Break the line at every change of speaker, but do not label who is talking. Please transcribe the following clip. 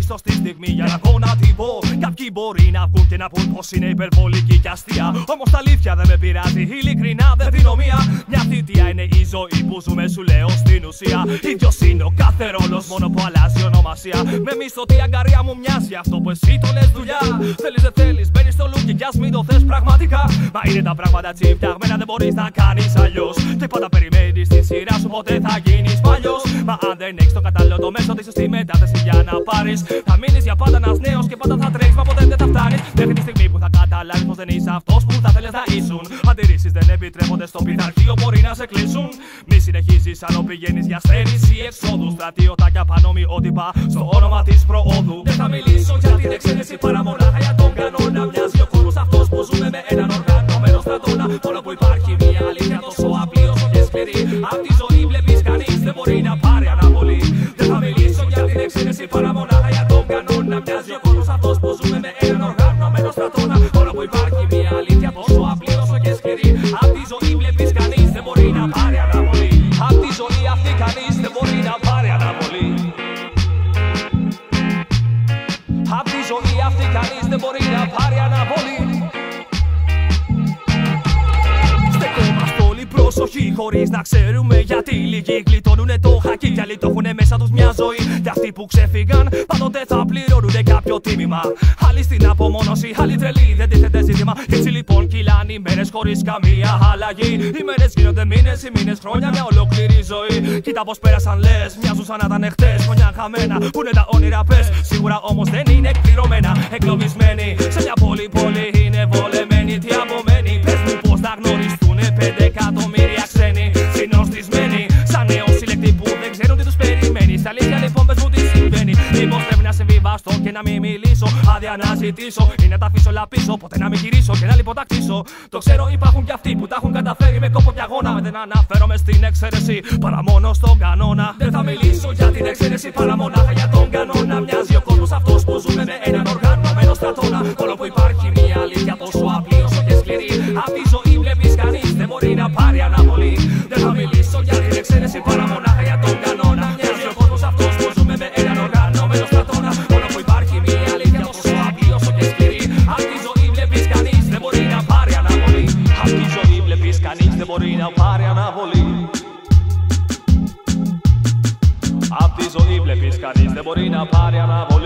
στο στη στιγμή για να γονατιβώ. Κάποιοι μπορεί να βγουν και να πούν πως είναι υπερβολική και αστεία. Όμως τα αλήθεια δεν με πειράζει, ειλικρινά δεν δίνω μία. Μια θητεία είναι η ζωή που ζούμε, σου λέω στην ουσία. Ίδιος είναι ο κάθε ρόλος, μόνο που αλλάζει ονομασία. Με μισθωτή αγκαρία μου μοιάζει αυτό που εσύ το λες δουλειά. Θέλεις δεν θέλεις, μπαίνεις στο λουκ και κι ας μην το θες πραγματικά. Μα είναι τα πράγματα έτσι φτιαγμένα, δεν μπορείς να κάνεις αλλιώς. Και πάντα περιμένεις τη σειρά σου, ποτέ θα γίνεις παλιός. Μα αν δεν έχεις το κατάλληλο μέσο τη σωστή μετάθεση για να πάρεις, θα μείνεις για πάντα ένας νέος και πάντα θα τρέχεις, μα ποτέ δεν θα φτάνεις. Μέχρι τη στιγμή που θα καταλάβεις πως δεν είσαι αυτός που θα θέλεις να ήσουν. Αντιρρήσεις δεν επιτρέπονται στο πειθαρχείο, μπορεί να σε κλείσουν. Μη συνεχίζεις άλλο πηγαίνεις για στέρηση εξόδου. Στρατιωτάκια πανομοιότυπα στο όνομα της προόδου. Δεν θα μιλήσω για την εξαίρεση παρά μονάχα για τον κανόνα. Μοιάζει ο κόσμος αυτός που ζούμε με έναν οργανωμένο στρατόνα. Μόνο που υπάρχει μια αλήθεια τόσο απλή όσο και σκληρή. Απ' τη ζωή βλέπεις κανείς δεν μπορεί να πάρει αναβολή. Δεν θα μιλήσω για την εξαίρεση παρά μονάχα για τον κανόνα. Μοιάζει ο κόσμος αυτός που ζούμε με έναν οργανωμένο στρατόνα. Μόνο που υπάρχει μια αλήθεια τόσο απλή όσο και σκληρή. Απ' τη ζωή βλέπεις κανείς δεν μπορεί να πάρει αναβολή. Απ' τη ζωή αυτή κανείς δεν μπορεί να πάρει αναβολή. Απ' τη ζωή αυτή κανείς δεν μπορεί να πάρει αναβολή. Στεκόμαστε όλοι πρόσοχοι χωρίς να ξέρουμε γιατί. Λίγοι γλιτώνουνε το χακί κι άλλοι το έχουνε μέσα τους μια ζωή. Και αυτοί που ξέφυγαν πάντοτε θα πληρώνουνε κάποιο τίμημα. Άλλοι στην απομόνωση, άλλοι τρελοί, δεν τίθεται ζήτημα. Έτσι λοιπόν κυλάνε οι μέρες χωρίς καμία αλλαγή. Οι μέρες γίνονται μήνες, οι μήνες χρόνια, μια ολόκληρη ζωή. Κοίτα πως πέρασαν λες, μοιάζουν σαν να ήταν εχθές. Χρόνια χαμένα, που είναι τα όνειρα πες. Σίγουρα όμως δεν είναι εκπληρωμένα, εγκλωβισμένοι σε μια πόλη είναι βολεμένοι. Τι απομένει, πες μου πως θα γνωριστούνε 5 εκατομμύρια ξένοι. Συνοστισμένοι, σαν νέος συλλεκτή που δεν ξέρουν τι τους περιμένει. Στα αλήθεια λοιπόν πες μου τι συμβαίνει. Μήπως πρέπει να συμβιβαστώ και να μην μιλήσω. Άδεια να ζητήσω ή να τα αφήσω όλα πίσω. Ποτέ να μην γυρίσω και να λιποτακτήσω. Το ξέρω υπάρχουν κι αυτοί που τα έχουν καταφέρει με κόπο και αγώνα. Δεν αναφέρομαι στην εξαίρεση παρά μόνο στον κανόνα. Δεν θα μιλήσω για την εξαίρεση παρά μονάχα για τον κανόνα. Μοιάζει ο κόσμος αυτός που ζούμε με έναν οργανωμένο στρατόνα. Όλο που υπάρχει μια αλήθεια τόσο απλή όσο και σκληρή. Απ' τη ζωή βλέπεις κανείς δεν μπορεί να πάρει αναβολή. Δεν θα μιλήσω για την εξαίρεση παρά μονάχα για τον κανόνα. Μοιάζει ο κόσμος αυτός που ζούμε με έναν οργανωμένο στρατόνα. Όλο που υπάρχει μια αλήθεια τόσο απλή όσο και σκληρή. Απ' τη ζωή βλέπεις κανείς δεν μπορεί να πάρει αναβολή. Απ' τη ζωή βλέπεις κανείς δεν μπορεί να πάρει αναβολή. Απ' τη ζωή βλέπεις κανείς δεν μπορεί να πάρει αναβολή.